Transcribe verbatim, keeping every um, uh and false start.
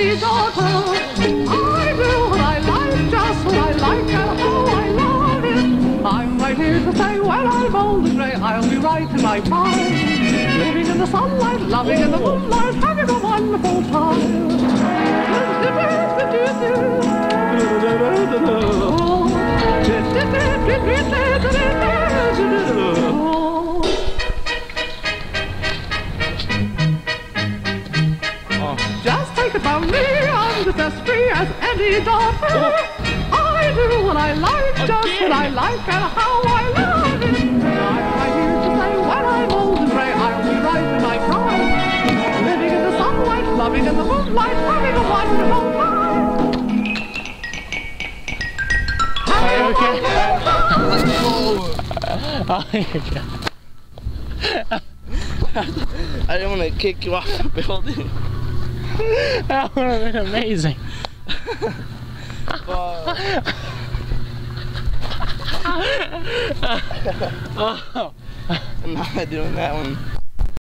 any daughter. I do what I like, just what I like, and how I love it. I'm right here to say when I'm old and grey, I'll be right in my prime, living in the sunlight, loving in the moonlight, having a wonderful time. Just take it from me, I'm just as free as any daughter. I do what I like, just what I like, and how I love it. I'm right here to say when I'm old and grey, I'll be right in my prime, living in the sunlight, loving in the moonlight, having a wonderful time. Okay. Oh, here you go. I didn't want to kick you off the building. That would have been amazing. But... Oh. I'm not doing that one.